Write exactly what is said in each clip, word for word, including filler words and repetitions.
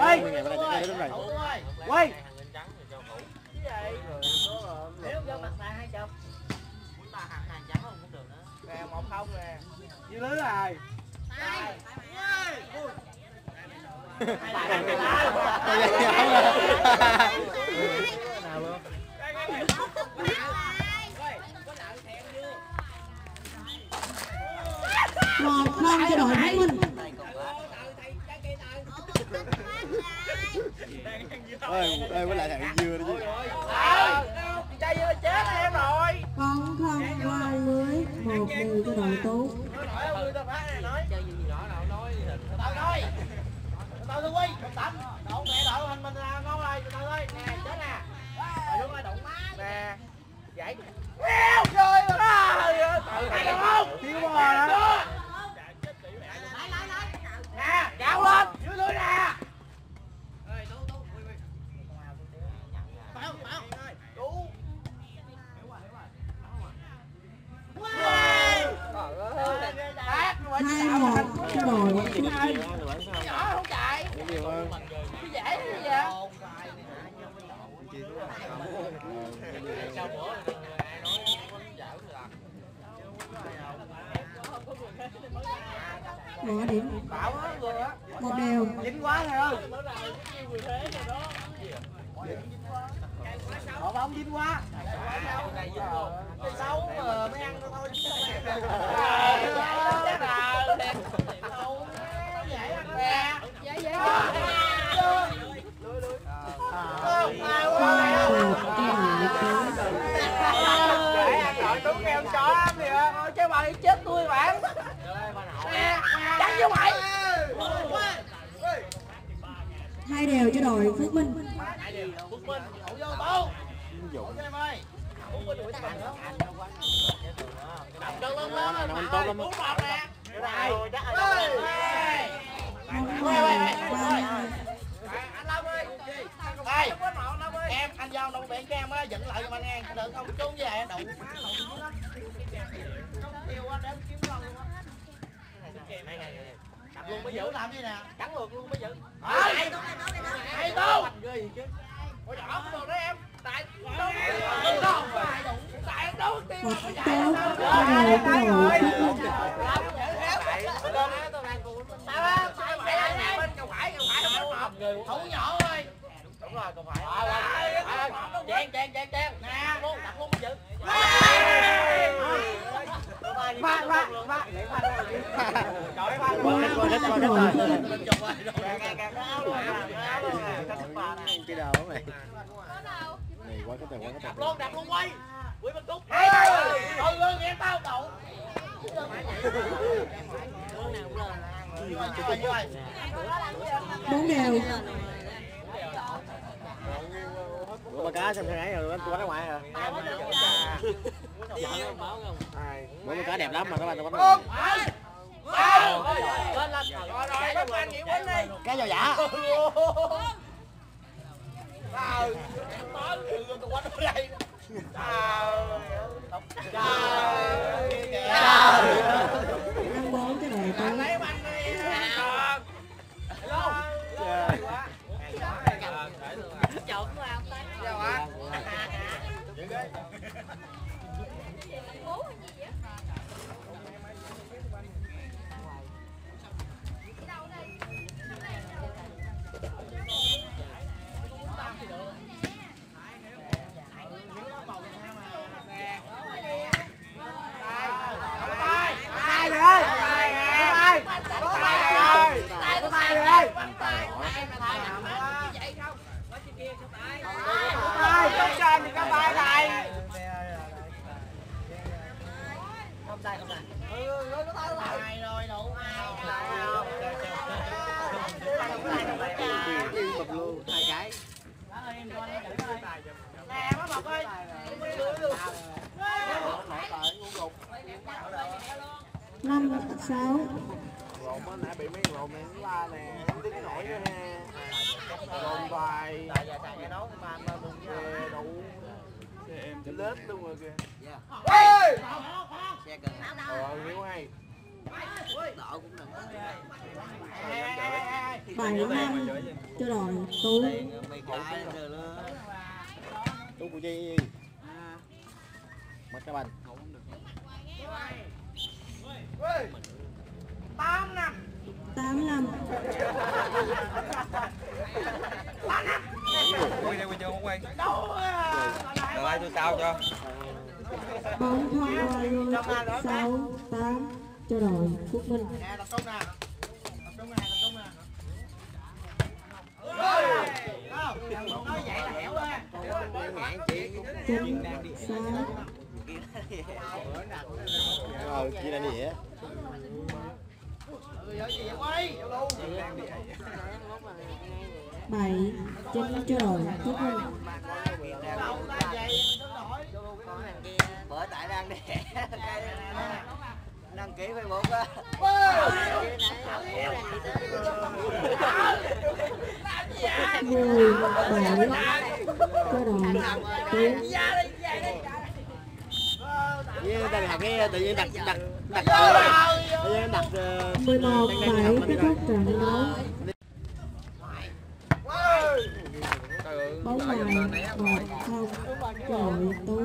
ơi. Quay. Nếu cho mặt bàn hai chục. Hàng trắng không cũng được nữa. Nè một không nè. Dư lưới rồi. Nào luôn. Một không cho đội Thái Minh. Ơi, ơi với lại thằng dưa đó chứ. Trái dưa chết em rồi. Không không qua lưới, một đều cho đội Tú. Chơi gì đó đâu nói tao nói. Tao thưa Quy, tắm. Đậu mẹ đậu hình mình ngon rồi, tao ơi. Nè, chết nè. Rồi đúng rồi, đụng má. Nè. Vậy. Eo trời ơi. Thấy không? Thiếu bò đó. Nè, kéo lên, dưới lưới nè. Bảo, bảo. Đủ. Hai một cho đội Phước Minh. Nhỏ không chạy. Nhiều hơn. Cái dễ như vậy. Bỏ điểm. Bảo á người á. Một đều. Dính quá rồi ơi. Họ bóng dính quá. Cái xấu mà mới ăn thôi. Dễ dễ. Rồi Tú kêu chó lắm kìa. Chứ bà đi chết tôi bạn. Trắng với mày. Hai đều cho đội Phước Minh. Hai đều. Phước Minh, hậu vô Tú. Hậu cho em ơi. Phước Minh đuổi thằng nữa. Đập đơn lớn lớn lên. Anh tốt lắm. Bốn một nè. Rồi, chắc rồi. Không Quay quay quay. ba. Anh Long ơi. Đây. Em anh Giao động biển cho em á, dẫn lại giùm anh nghe, được không? Trốn với lại đụng. Yêu quá đến kiếm con luôn á. Đập luôn mới giữ làm gì nè? Cắn lượt luôn mới giữ. Hay hay Tô. Ôi nhỏ cũng được đó em. Tại đâu đâu phải đụng. Tại em đâu tiêu. Một tốt cho đội Phước Minh. Thủ nhỏ ơi. Đúng rồi, còn phải. Chen chen chen chen. Nè, luôn, đặt luôn mới giữ. Pha pha pha. Trời pha. Cái đầu đó mày. Này quá cái tèo quá cái tèo. Đập luôn, đập luôn quay. Quỷ bên cúc. Thôi luôn nghe tao đậu. Bốn đều. Bữa ba cá xem thế ấy rồi anh qua ra ngoài rồi. Bữa ba cá đẹp lắm mà các bạn nó bắt. Lên lên. Rồi rồi, các bạn nghỉ quýnh đi. Cá giò giả. Trời. Tôi quánh ở đây. Trời. Trời. Năm bốn cho đội Tú. Lấy banh đi. Hello. Chọn của ông ta. Chào anh. Nè má Mộc ơi. Năm sáu. Lộn á, nãy bị mấy lộn này nó la nè, không đứng nổi nữa ha. Lộn vài. Tại giờ xài nghe nấu mà mà đừng Đủ. Em lết luôn rồi kìa. Ê! Ờ, nếu hay. bảy năm cho đội Tú. Tú của chi mất cái bàn tám năm Tám năm quay đây quay chưa không quay đâu rồi ai tôi sao cho bóng thông qua luôn. Sáu tám cho đội Phúc Minh. nè tập trung nè tập trung nè tập trung nè nói vậy là hiểu á Chín sáu ờ chi là gì á bảy chín cho đội Phúc Minh. bởi tại đang đẻ đăng ký Facebook á Mười bảy cho đội Tú. với đây là cái tự nhiên đặt đặt đặt tự nhiên đặt Mười một bảy kết thúc trận đấu. Bóng ngoài một không cho đội Tú.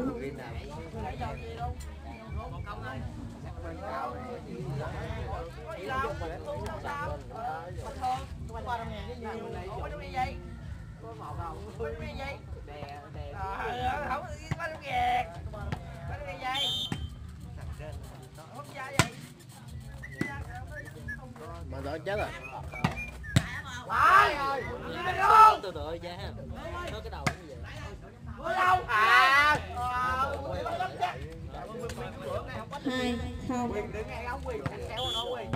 mà đó chết rồi từ từ ra nó cái đầu như vậy đâu à Hai không đừng nghe ống quỳ kéo nó quỳ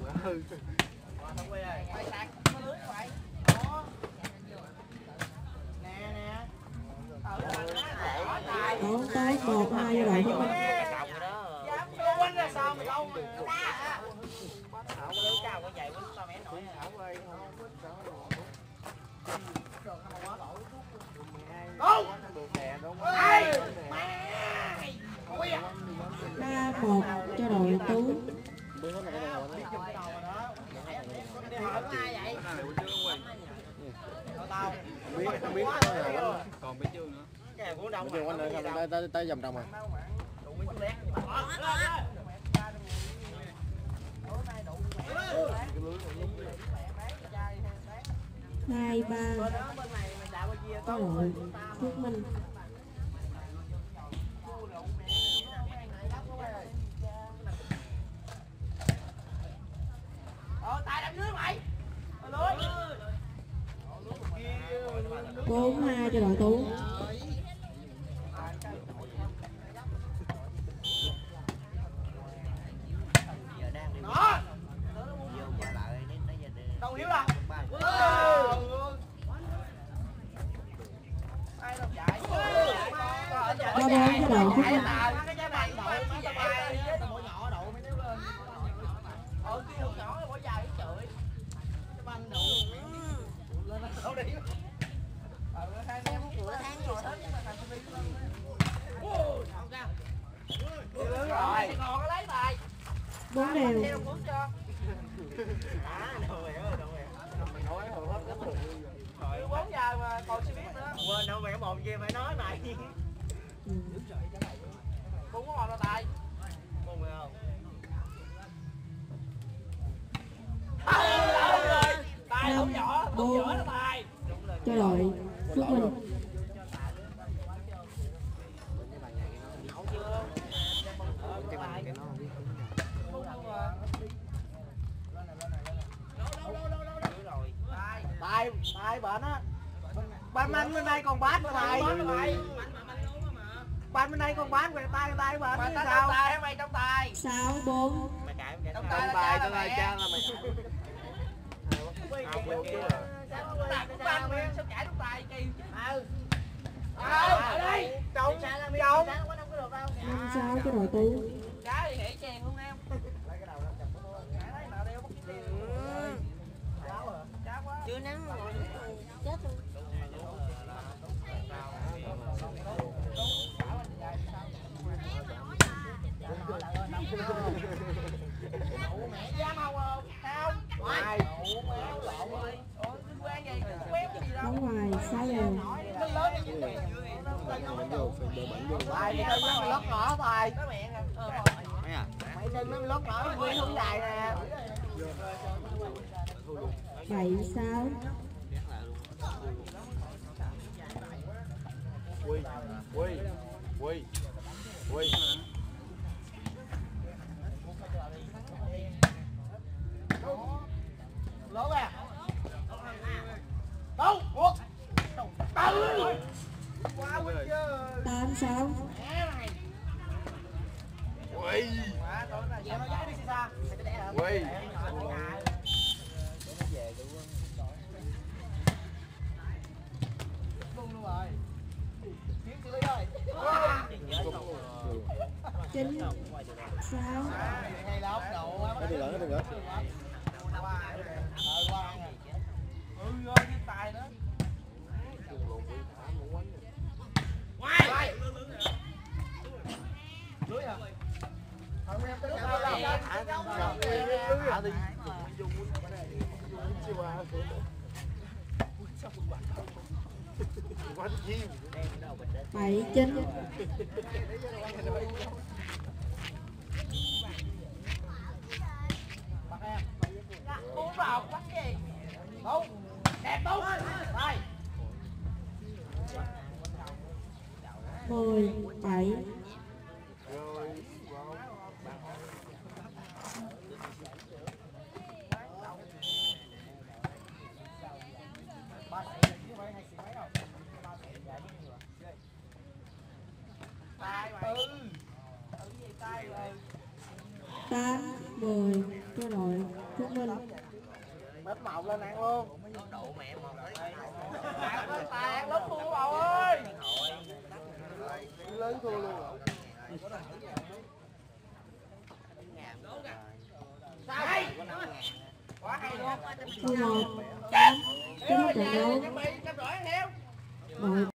bóng tới một hai cho đội Phúc Minh. quên ra sao mà đâu mà cao quá vậy quên sao mẹ nổi Ba một cho đội Tú. biết biết còn biết chưa nữa bây giờ anh ơi tới tới tới vòng trong rồi Hai ba có đội Phúc Minh. Bốn hai cho đội Tú. đâu hiểu là Ba bốn cho đội Phúc Minh. Bốn đều. bốn giờ mà còn chưa biết nữa. Quên đâu mẹ một gì phải nói mày. Ừ. Bốn có một đâu tài. Bốn rồi không? Tài không nhỏ, không nhỏ đâu tài. Cho đội Phúc Minh. Tài, tài bệnh á. Ban anh bên đây còn bán mà tài. Ban bên đây còn bán về tay tay bệnh như sao? Tài mày trong tài. Sáu bốn. Trong tài là cha là cha là mày. Tài cũng ban mày sao chạy trong tài kỳ. Ừ. Ở đây. Trong trong. Năm sáu cho đội Tú. Cá thì hễ chèn luôn em. Chưa nắng rồi. Chết luôn. Mẹ dám không không? Không. Ngoài. Mẹ lộn rồi. Ủa cứ quen gì? Quen gì đâu. Bóng ngoài sáu đều. Nó lớn như vậy. Bài mày chân nó lót ngõ bài. Mày chân nó lót ngõ nguyên không dài nè. Bảy sáu. Quy, quy, quy, quy. Lỗ à. Đâu? Ủa? Từ. Quá quýt chứ. Tám sáu. Mẹ mày. Quy, Quá tối nay giờ nó dắt đi xa. Mày sẽ đẻ hả? quy. Luôn luôn rồi. Kiếm xử lý rồi. Chín sáu. Ngay là ốc độ quá. Cái gì nữa, cái gì nữa. Ờ qua ăn rồi. Ừ rồi cái tài nữa. Ngoài. Lưới hả? Không em tới lúc nào làm ra. Thả đi. Quá chim. Bảy chín. Bắt em. Uống vào quánh gì? Đúng. Đẹp đúng. Đây. Mười bảy. Rồi, vào. Ba xị chứ phải hai xị mấy đâu. Ba xị dài với nhiều. Tài mày. Ừ. Ừ gì tài rồi. Tám mười. Cơ đội Phước Minh. Bếp mộng lên ăn luôn. Độ mẹ một đấy. Tàn ơi, tàn lớn thua bầu ơi. Lớn thua luôn. Sao đây? Quá hay luôn. mười một. Tám. Kết thúc trận đấu. Chuẩn bị cam rỗi ăn heo. Đội